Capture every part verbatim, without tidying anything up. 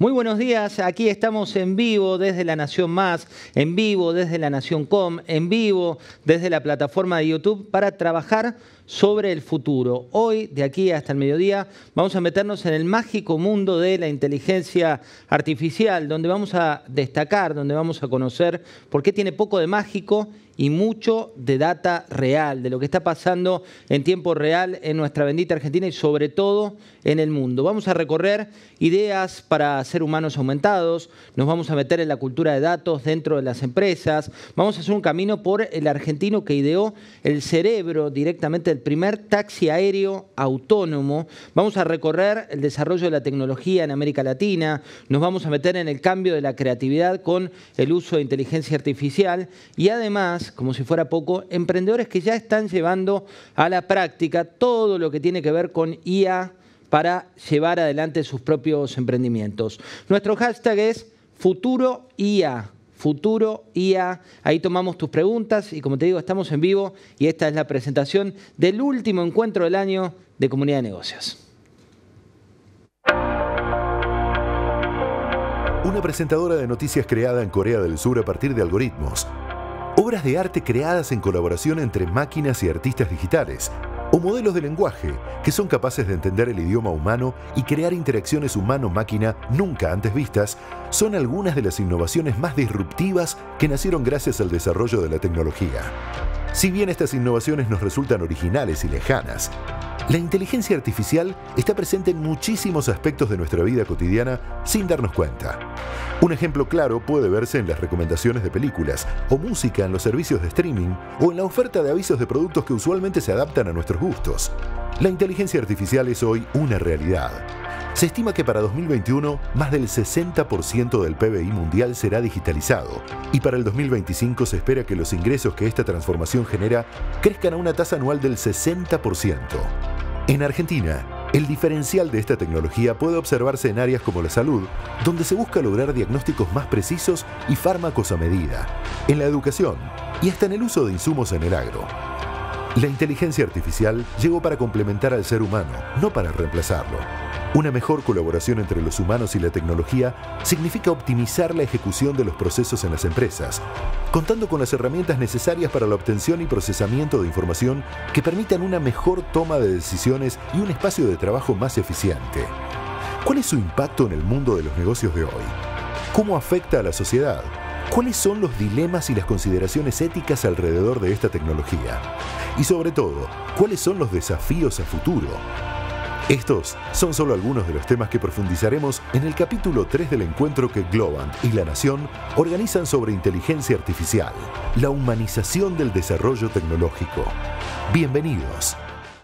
Muy buenos días, aquí estamos en vivo desde La Nación Más, en vivo desde La Nación Com, en vivo desde la plataforma de YouTube para trabajar sobre el futuro. Hoy, de aquí hasta el mediodía, vamos a meternos en el mágico mundo de la inteligencia artificial, donde vamos a destacar, donde vamos a conocer por qué tiene poco de mágico y mucho de data real, de lo que está pasando en tiempo real en nuestra bendita Argentina y sobre todo en el mundo. Vamos a recorrer ideas para ser humanos aumentados, nos vamos a meter en la cultura de datos dentro de las empresas, vamos a hacer un camino por el argentino que ideó el cerebro directamente del primer taxi aéreo autónomo, vamos a recorrer el desarrollo de la tecnología en América Latina, nos vamos a meter en el cambio de la creatividad con el uso de inteligencia artificial y además, como si fuera poco, emprendedores que ya están llevando a la práctica todo lo que tiene que ver con I A para llevar adelante sus propios emprendimientos. Nuestro hashtag es Futuro I A. Futuro I A. Ahí tomamos tus preguntas y como te digo, estamos en vivo y esta es la presentación del último encuentro del año de Comunidad de Negocios. Una presentadora de noticias creada en Corea del Sur a partir de algoritmos. Obras de arte creadas en colaboración entre máquinas y artistas digitales, o modelos de lenguaje que son capaces de entender el idioma humano y crear interacciones humano-máquina nunca antes vistas, son algunas de las innovaciones más disruptivas que nacieron gracias al desarrollo de la tecnología. Si bien estas innovaciones nos resultan originales y lejanas, la inteligencia artificial está presente en muchísimos aspectos de nuestra vida cotidiana sin darnos cuenta. Un ejemplo claro puede verse en las recomendaciones de películas o música en los servicios de streaming o en la oferta de avisos de productos que usualmente se adaptan a nuestros gustos. La inteligencia artificial es hoy una realidad. Se estima que para dos mil veintiuno más del sesenta por ciento del P B I mundial será digitalizado y para el dos mil veinticinco se espera que los ingresos que esta transformación genera crezcan a una tasa anual del sesenta por ciento. En Argentina, el diferencial de esta tecnología puede observarse en áreas como la salud, donde se busca lograr diagnósticos más precisos y fármacos a medida, en la educación y hasta en el uso de insumos en el agro. La inteligencia artificial llegó para complementar al ser humano, no para reemplazarlo. Una mejor colaboración entre los humanos y la tecnología significa optimizar la ejecución de los procesos en las empresas, contando con las herramientas necesarias para la obtención y procesamiento de información que permitan una mejor toma de decisiones y un espacio de trabajo más eficiente. ¿Cuál es su impacto en el mundo de los negocios de hoy? ¿Cómo afecta a la sociedad? ¿Cuáles son los dilemas y las consideraciones éticas alrededor de esta tecnología? Y sobre todo, ¿cuáles son los desafíos a futuro? Estos son solo algunos de los temas que profundizaremos en el capítulo tres del encuentro que Globant y La Nación organizan sobre inteligencia artificial, la humanización del desarrollo tecnológico. Bienvenidos.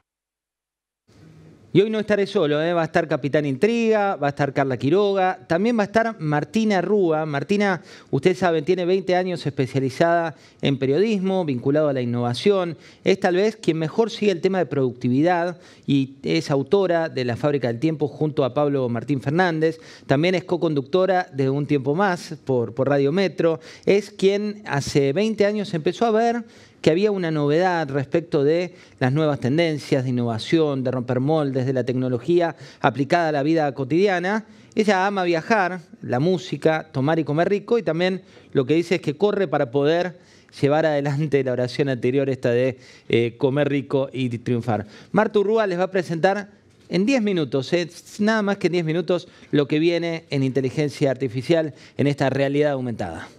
Y hoy no estaré solo, ¿eh? Va a estar Capitán Intriga, va a estar Carla Quiroga, también va a estar Martina Rúa. Martina, ustedes saben, tiene veinte años especializada en periodismo, vinculado a la innovación. Es tal vez quien mejor sigue el tema de productividad y es autora de La Fábrica del Tiempo junto a Pablo Martín Fernández. También es co-conductora de Un Tiempo Más por, por Radio Metro. Es quien hace veinte años empezó a ver que había una novedad respecto de las nuevas tendencias de innovación, de romper moldes, de la tecnología aplicada a la vida cotidiana. Ella ama viajar, la música, tomar y comer rico y también lo que dice es que corre para poder llevar adelante la oración anterior esta de eh, comer rico y triunfar. Martu Rúa les va a presentar en diez minutos, eh, nada más que en diez minutos, lo que viene en inteligencia artificial en esta realidad aumentada.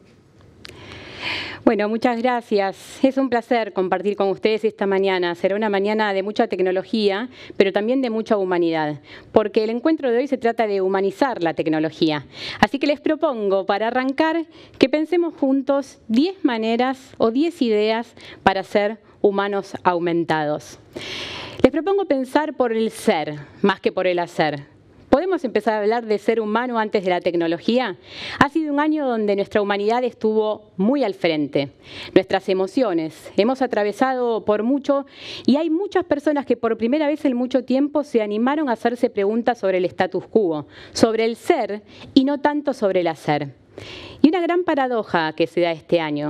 Bueno, muchas gracias. Es un placer compartir con ustedes esta mañana. Será una mañana de mucha tecnología, pero también de mucha humanidad, porque el encuentro de hoy se trata de humanizar la tecnología. Así que les propongo, para arrancar, que pensemos juntos diez maneras o diez ideas para ser humanos aumentados. Les propongo pensar por el ser, más que por el hacer. ¿Podemos empezar a hablar de ser humano antes de la tecnología? Ha sido un año donde nuestra humanidad estuvo muy al frente. Nuestras emociones hemos atravesado por mucho y hay muchas personas que por primera vez en mucho tiempo se animaron a hacerse preguntas sobre el status quo, sobre el ser y no tanto sobre el hacer. Y una gran paradoja que se da este año.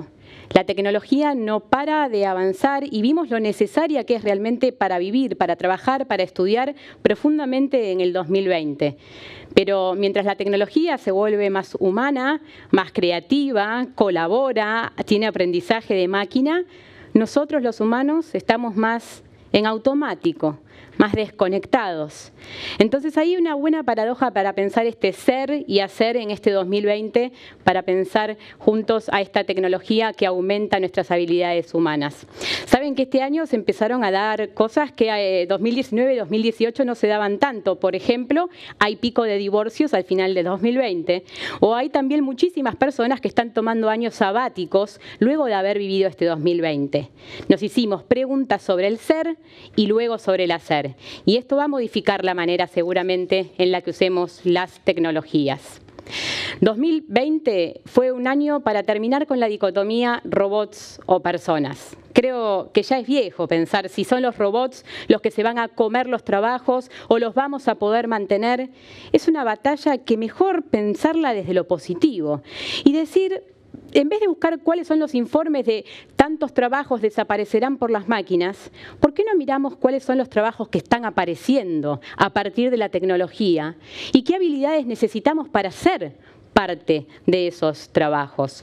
La tecnología no para de avanzar y vimos lo necesaria que es realmente para vivir, para trabajar, para estudiar profundamente en el dos mil veinte. Pero mientras la tecnología se vuelve más humana, más creativa, colabora, tiene aprendizaje de máquina, nosotros los humanos estamos más en automático, más desconectados. Entonces hay una buena paradoja para pensar este ser y hacer en este dos mil veinte, para pensar juntos a esta tecnología que aumenta nuestras habilidades humanas. Saben que este año se empezaron a dar cosas que eh, dos mil diecinueve y dos mil dieciocho no se daban tanto. Por ejemplo, hay pico de divorcios al final de dos mil veinte, o hay también muchísimas personas que están tomando años sabáticos luego de haber vivido este dos mil veinte. Nos hicimos preguntas sobre el ser y luego sobre el hacer. Y esto va a modificar la manera seguramente en la que usemos las tecnologías. dos mil veinte fue un año para terminar con la dicotomía robots o personas. Creo que ya es viejo pensar si son los robots los que se van a comer los trabajos o los vamos a poder mantener. Es una batalla que mejor pensarla desde lo positivo y decir, en vez de buscar cuáles son los informes de tantos trabajos desaparecerán por las máquinas, ¿por qué no miramos cuáles son los trabajos que están apareciendo a partir de la tecnología y qué habilidades necesitamos para ser parte de esos trabajos?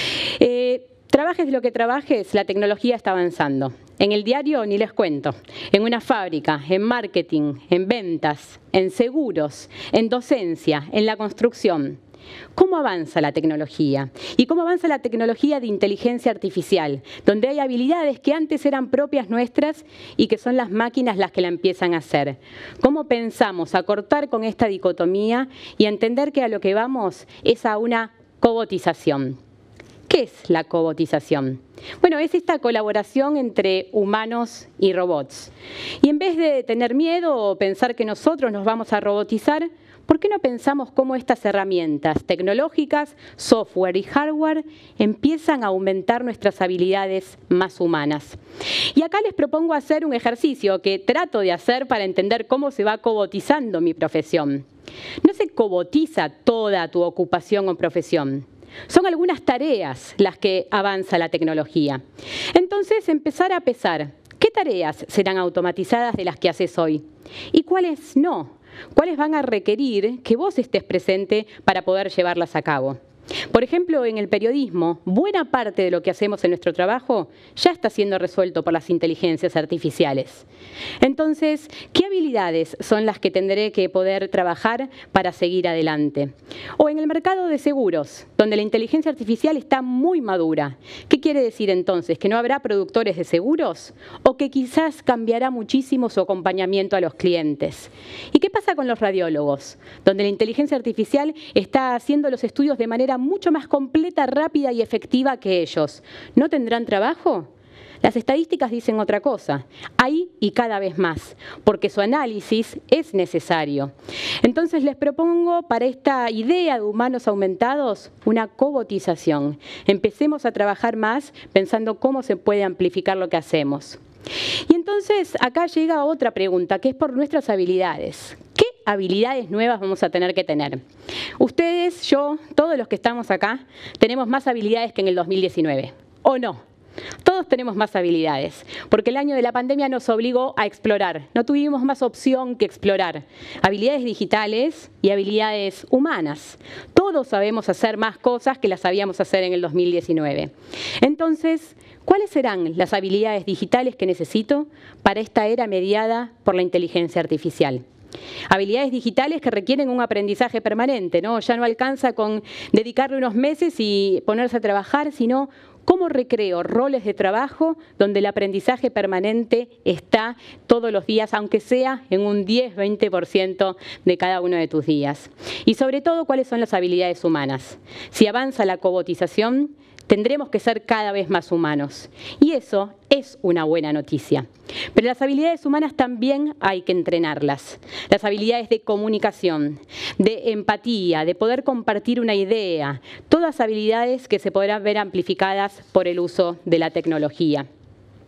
Eh, trabajes lo que trabajes, la tecnología está avanzando. En el diario ni les cuento, en una fábrica, en marketing, en ventas, en seguros, en docencia, en la construcción. ¿Cómo avanza la tecnología? ¿Y cómo avanza la tecnología de inteligencia artificial? Donde hay habilidades que antes eran propias nuestras y que son las máquinas las que la empiezan a hacer. ¿Cómo pensamos a cortar con esta dicotomía y a entender que a lo que vamos es a una cobotización? ¿Qué es la cobotización? Bueno, es esta colaboración entre humanos y robots. Y en vez de tener miedo o pensar que nosotros nos vamos a robotizar, ¿por qué no pensamos cómo estas herramientas tecnológicas, software y hardware empiezan a aumentar nuestras habilidades más humanas? Y acá les propongo hacer un ejercicio que trato de hacer para entender cómo se va cobotizando mi profesión. No se cobotiza toda tu ocupación o profesión. Son algunas tareas las que avanza la tecnología. Entonces, empezar a pesar, ¿qué tareas serán automatizadas de las que haces hoy? ¿Y cuáles no? ¿Cuáles van a requerir que vos estés presente para poder llevarlas a cabo? Por ejemplo, en el periodismo, buena parte de lo que hacemos en nuestro trabajo ya está siendo resuelto por las inteligencias artificiales. Entonces, ¿qué habilidades son las que tendré que poder trabajar para seguir adelante? O en el mercado de seguros, donde la inteligencia artificial está muy madura. ¿Qué quiere decir entonces? ¿Que no habrá productores de seguros? ¿O que quizás cambiará muchísimo su acompañamiento a los clientes? ¿Y qué pasa con los radiólogos? Donde la inteligencia artificial está haciendo los estudios de manera mucho más completa, rápida y efectiva que ellos. ¿No tendrán trabajo? Las estadísticas dicen otra cosa. Hay y cada vez más, porque su análisis es necesario. Entonces les propongo para esta idea de humanos aumentados una cobotización. Empecemos a trabajar más pensando cómo se puede amplificar lo que hacemos. Y entonces acá llega otra pregunta, que es por nuestras habilidades. ¿Qué habilidades nuevas vamos a tener que tener? Ustedes, yo, todos los que estamos acá, tenemos más habilidades que en el dos mil diecinueve, ¿o no? Todos tenemos más habilidades, porque el año de la pandemia nos obligó a explorar. No tuvimos más opción que explorar. Habilidades digitales y habilidades humanas. Todos sabemos hacer más cosas que las sabíamos hacer en el dos mil diecinueve. Entonces, ¿cuáles serán las habilidades digitales que necesito para esta era mediada por la inteligencia artificial? Habilidades digitales que requieren un aprendizaje permanente, ¿no? Ya no alcanza con dedicarle unos meses y ponerse a trabajar, sino cómo recreo roles de trabajo donde el aprendizaje permanente está todos los días, aunque sea en un diez, veinte por ciento de cada uno de tus días. Y sobre todo, ¿cuáles son las habilidades humanas? Si avanza la cobotización, tendremos que ser cada vez más humanos. Y eso es una buena noticia. Pero las habilidades humanas también hay que entrenarlas. Las habilidades de comunicación, de empatía, de poder compartir una idea. Todas habilidades que se podrán ver amplificadas por el uso de la tecnología.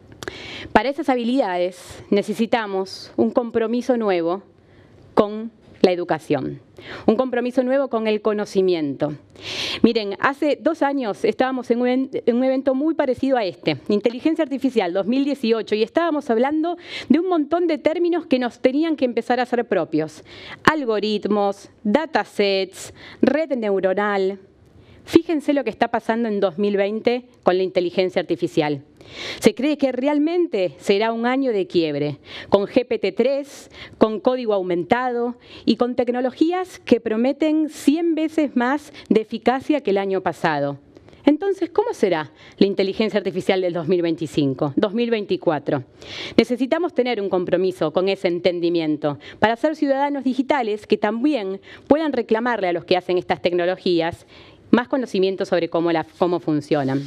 Para esas habilidades necesitamos un compromiso nuevo con la educación. Un compromiso nuevo con el conocimiento. Miren, hace dos años estábamos en un, en un evento muy parecido a este, Inteligencia Artificial dos mil dieciocho, y estábamos hablando de un montón de términos que nos tenían que empezar a ser propios. Algoritmos, datasets, red neuronal. Fíjense lo que está pasando en dos mil veinte con la inteligencia artificial. Se cree que realmente será un año de quiebre, con G P T tres, con código aumentado y con tecnologías que prometen cien veces más de eficacia que el año pasado. Entonces, ¿cómo será la inteligencia artificial del dos mil veinticinco, dos mil veinticuatro? Necesitamos tener un compromiso con ese entendimiento para ser ciudadanos digitales que también puedan reclamarle a los que hacen estas tecnologías más conocimiento sobre cómo, la, cómo funcionan.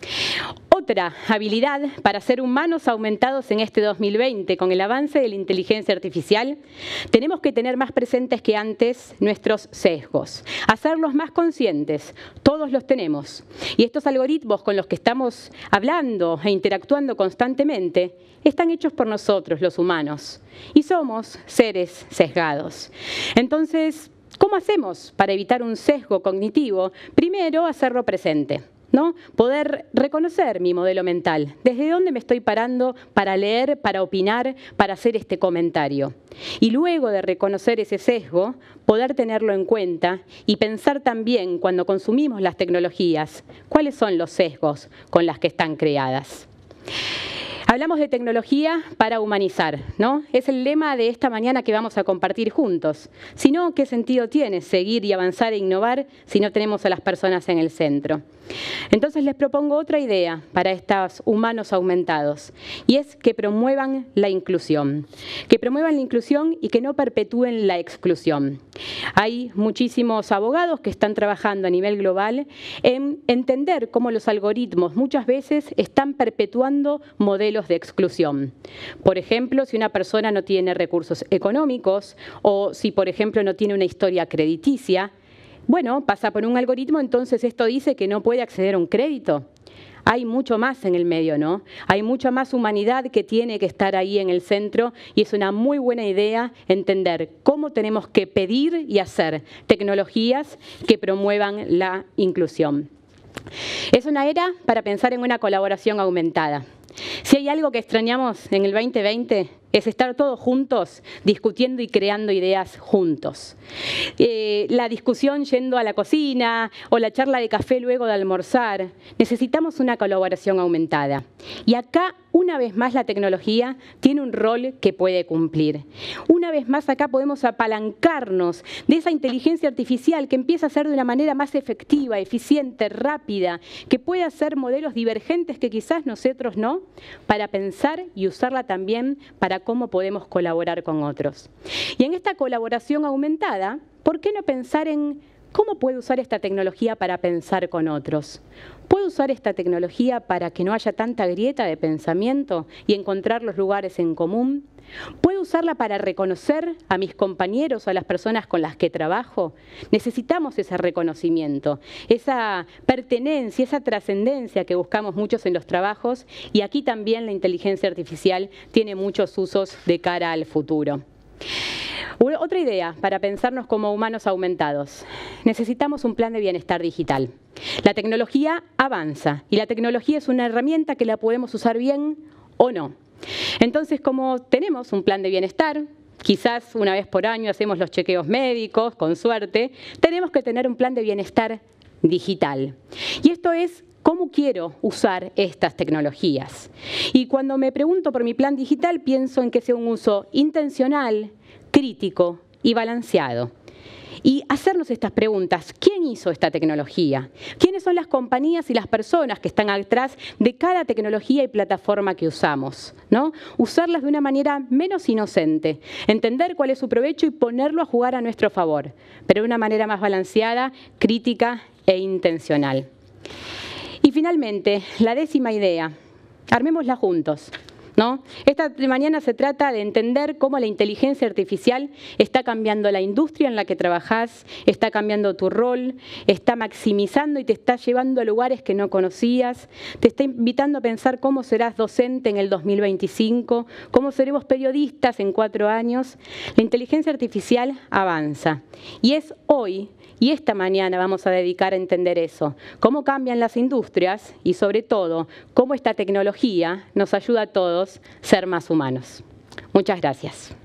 Otra habilidad para ser humanos aumentados en este dos mil veinte, con el avance de la inteligencia artificial, tenemos que tener más presentes que antes nuestros sesgos, hacerlos más conscientes. Todos los tenemos. Y estos algoritmos con los que estamos hablando e interactuando constantemente están hechos por nosotros, los humanos, y somos seres sesgados. Entonces, ¿cómo hacemos para evitar un sesgo cognitivo? Primero, hacerlo presente, ¿no? Poder reconocer mi modelo mental, desde dónde me estoy parando para leer, para opinar, para hacer este comentario. Y luego de reconocer ese sesgo, poder tenerlo en cuenta y pensar también, cuando consumimos las tecnologías, cuáles son los sesgos con las que están creadas. Hablamos de tecnología para humanizar, ¿no? Es el lema de esta mañana que vamos a compartir juntos. Si no, ¿qué sentido tiene seguir y avanzar e innovar si no tenemos a las personas en el centro? Entonces les propongo otra idea para estos humanos aumentados, y es que promuevan la inclusión. Que promuevan la inclusión y que no perpetúen la exclusión. Hay muchísimos abogados que están trabajando a nivel global en entender cómo los algoritmos muchas veces están perpetuando modelos de exclusión. Por ejemplo, si una persona no tiene recursos económicos o si, por ejemplo, no tiene una historia crediticia, bueno, pasa por un algoritmo, entonces esto dice que no puede acceder a un crédito. Hay mucho más en el medio, ¿no? Hay mucha más humanidad que tiene que estar ahí en el centro y es una muy buena idea entender cómo tenemos que pedir y hacer tecnologías que promuevan la inclusión. Es una era para pensar en una colaboración aumentada. Si hay algo que extrañamos en el veinte veinte es estar todos juntos discutiendo y creando ideas juntos. Eh, la discusión yendo a la cocina o la charla de café luego de almorzar. Necesitamos una colaboración aumentada. Y acá, una vez más, la tecnología tiene un rol que puede cumplir. Una vez más, acá podemos apalancarnos de esa inteligencia artificial que empieza a ser de una manera más efectiva, eficiente, rápida, que puede hacer modelos divergentes que quizás nosotros no, para pensar y usarla también para cómo podemos colaborar con otros. Y en esta colaboración aumentada, ¿por qué no pensar en cómo puedo usar esta tecnología para pensar con otros? ¿Puedo usar esta tecnología para que no haya tanta grieta de pensamiento y encontrar los lugares en común? ¿Puedo usarla para reconocer a mis compañeros o a las personas con las que trabajo? Necesitamos ese reconocimiento, esa pertenencia, esa trascendencia que buscamos muchos en los trabajos, y aquí también la inteligencia artificial tiene muchos usos de cara al futuro. Otra idea para pensarnos como humanos aumentados. Necesitamos un plan de bienestar digital. La tecnología avanza y la tecnología es una herramienta que la podemos usar bien o no. Entonces, como tenemos un plan de bienestar, quizás una vez por año hacemos los chequeos médicos, con suerte, tenemos que tener un plan de bienestar digital. Y esto es cómo quiero usar estas tecnologías. Y cuando me pregunto por mi plan digital, pienso en que sea un uso intencional, crítico y balanceado. Y hacernos estas preguntas: ¿quién hizo esta tecnología? ¿Quiénes son las compañías y las personas que están atrás de cada tecnología y plataforma que usamos? ¿No? Usarlas de una manera menos inocente, entender cuál es su provecho y ponerlo a jugar a nuestro favor, pero de una manera más balanceada, crítica e intencional. Y finalmente, la décima idea. Armémosla juntos. ¿no? Esta mañana se trata de entender cómo la inteligencia artificial está cambiando la industria en la que trabajás, está cambiando tu rol, está maximizando y te está llevando a lugares que no conocías, te está invitando a pensar cómo serás docente en el dos mil veinticinco, cómo seremos periodistas en cuatro años. La inteligencia artificial avanza y es hoy y esta mañana vamos a dedicar a entender eso, cómo cambian las industrias y sobre todo cómo esta tecnología nos ayuda a todos a ser más humanos. Muchas gracias.